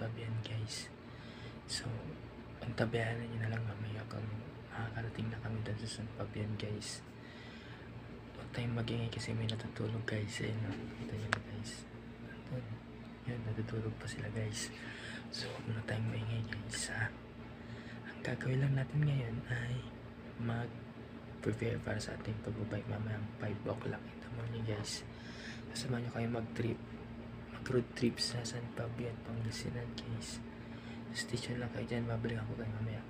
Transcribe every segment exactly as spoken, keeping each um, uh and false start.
Fabian guys. So antabayanan nyo na lang mamaya kung makakarating na kami doon sa San Fabian guys. Huwag tayong mag-ingay kasi may natutulog guys. Ayun na, kita nyo na guys. Nandun. Yun, natutulog pa sila guys. So huwag na tayong maingay guys ha. Ang gagawin lang natin ngayon ay mag prepare para sa ating pagbabike mamayang five o'clock in the morning guys. Kasama nyo kayo mag trip mag road trip sa San Fabian, Pangasinan guys. Station lang kayo dyan, babalikan ko kayo mamaya.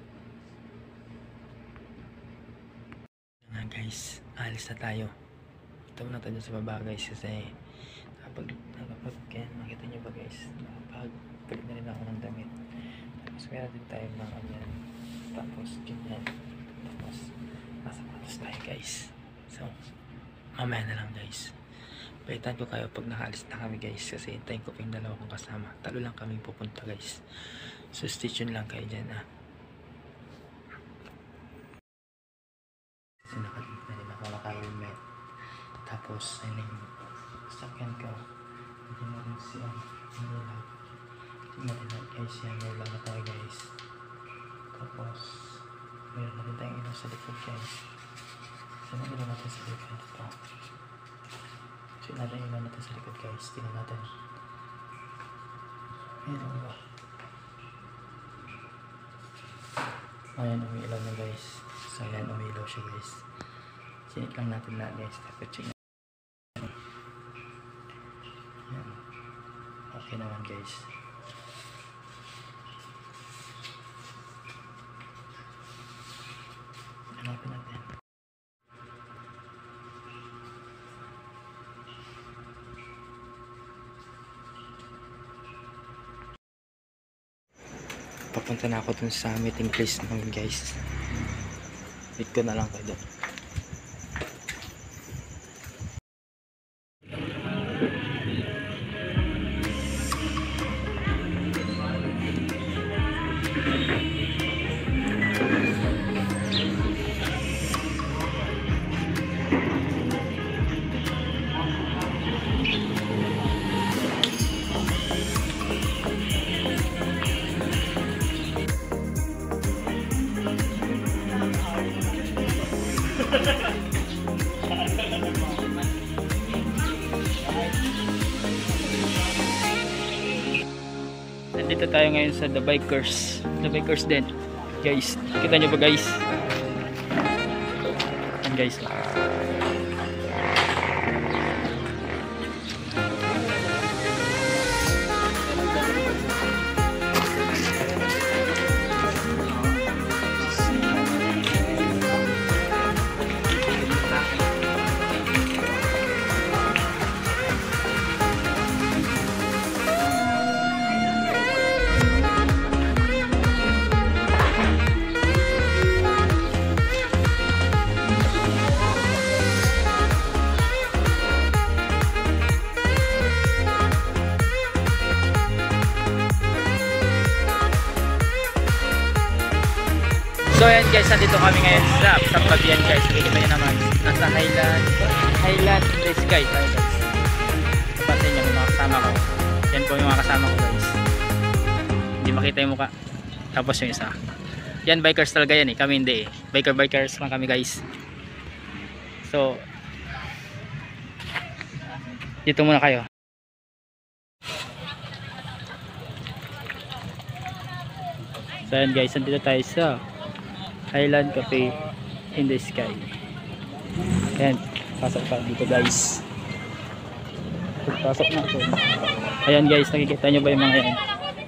Nga guys, alis na tayo. Ito muna tayo sa baba guys kasi kapag nakapag kaya makita nyo ba guys, nakapag palit na rin ako ng damit. Tapos meron din tayo mga ganyan, tapos ganyan, tapos nasa patos tayo guys. So mamaya na lang guys, palitan ko kayo pag nakaalis na kami guys kasi hintayin ko pa yung dalawa kong kasama. Talo lang kami pupunta guys. So station lang kayo dyan ah. Kasi nakalit na rin ako, naka-helmet. Tapos ayun yung sakyan ko. Hindi na rin siya nila. Hindi na rin guys yan, nila na tayo guys. Tapos meron na rin tayong ilaw sa likod guys. Saan na ilaw natin sa likod ito? Saan natin ilaw natin sa likod guys? Tingnan natin. Meron ba? Ayan, umiilaw na guys. So ayan, umiilaw siya guys. Sinik lang natin na guys. Tapos check natin. Ayan. Okay naman guys. Hanapin natin. Papunta na ako dun sa meeting place namin guys. Wait ko na lang kayo dun. Nandito tayo ngayon sa The Bikers. The Bikers din guys. Kita nyo ba guys? Yan guys. So ayan guys, nandito kami ngayon sa San Fabian guys. Nakikita nyo naman, nasa Highland Highland in the sky tayo guys. Kapasin nyo yung mga kasama ko. Yan po yung mga kasama ko guys. Hindi makita yung mukha. Tapos yung isa. Yan bikers talaga yan eh, kami hindi eh. Biker bikers lang kami guys. So dito muna kayo. So ayan guys, nandito tayo sa Highland Cafe in the Sky. Ayan, pasok pa dito guys. Pasok na ako. Ayan guys, nakikita nyo ba yung mga yan?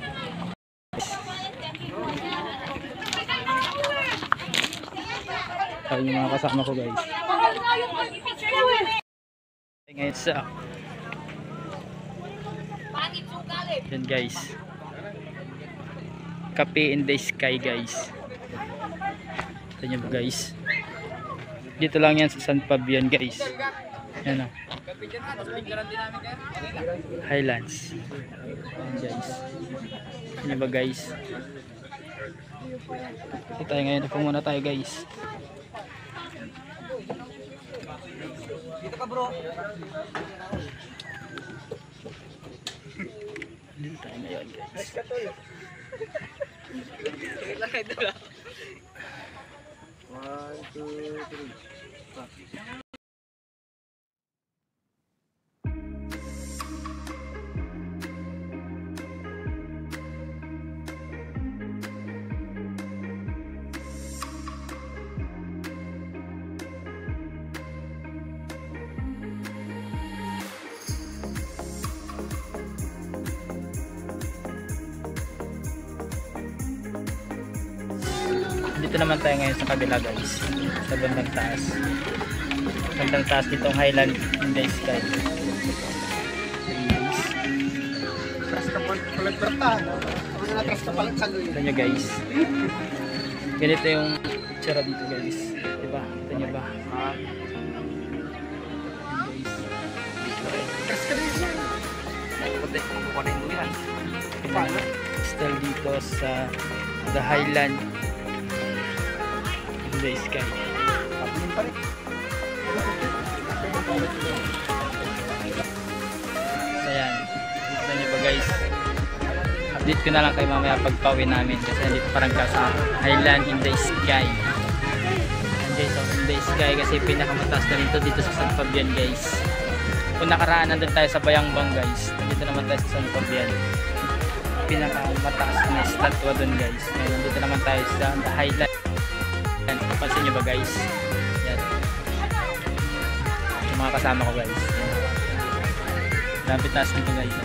Ayan yung mga kasama ko guys. Ngayon sa ayan guys, Cafe in the Sky guys. Ito nyo ba guys, dito lang yan sa San Fabian guys. Yan o, Highlands. Yan guys, ito nyo ba guys. Ito tayo ngayon, upo muna tayo guys. Dito ka bro. Dito tayo ngayon guys. One, two, three. Dito naman tayo ngayon sa kabila guys, sa bandang taas. Bandang taas dito ang Highland in the Sky. Atras ka palag berta. Ako na atras ka palag sa luyo. Ito nyo guys. Ganito yung tsura dito guys. Diba? Ito nyo ba? Atras ka rin siya. Puti, kumukuha na yung luyan. Still dito sa the Highland in the Sky. Tapos pa rin. Ayan, kita nyo ba guys, update ko na lang kayo mamaya pagpawin namin kasi dito parang ka sa Highland in the Sky. And guys, oh, in the Sky kasi pinakamataas na dito dito sa San Fabian guys. Kung nakaraan nandun tayo sa Bayangbang guys, dito naman tayo sa San Fabian, pinakamataas na statwa dun guys. Ngayon nandito naman tayo sa the Highland. Pansin nyo ba guys, yan yung mga kasama ko guys. Lapit taas nito guys.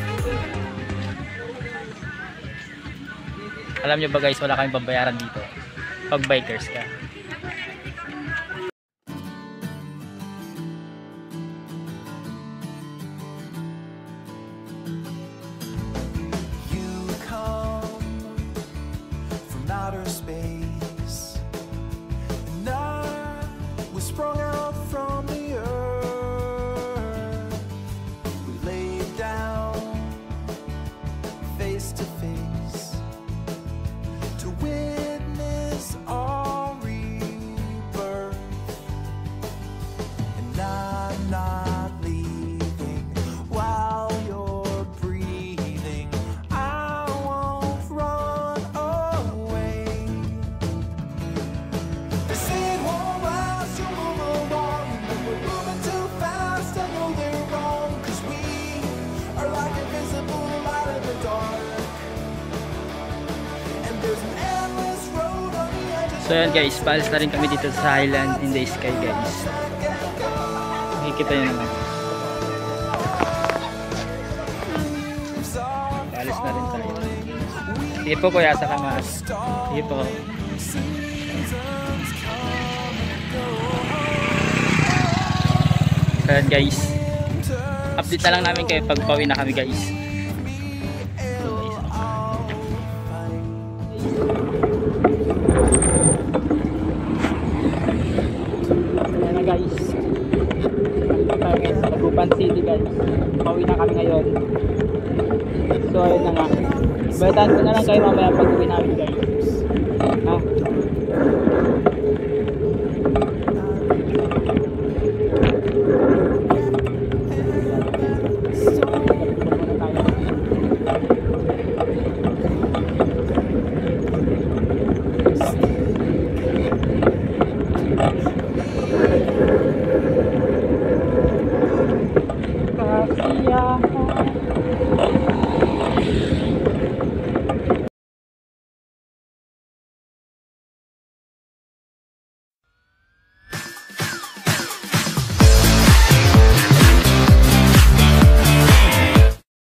Alam nyo ba guys, wala kaming babayaran dito pag bikers ka. You come from outer space, and I was sprung out from the earth. We laid down face to face to witness our rebirth, and I'm not leaving while you're breathing. I won't run away. They say it won't last, you'll move along, but we're moving too fast. I know they're wrong, 'cause we are like invisible light in the dark, and there's an endless road on the edge of So yan guys, paalis na rin kami dito sa Highland in the Sky guys. Makikita nyo naman, paalis na rin tayo. Sige po kuya, sa kamas. Sige po. So yan guys, update na lang namin kayo pag pauwi na kami guys. Ayan na guys, tayo ngayon sa Taguban City guys. Pauwi na kami ngayon. So ayun na nga, balitaan ko na lang kayo mamaya pag uwi namin guys. Ha?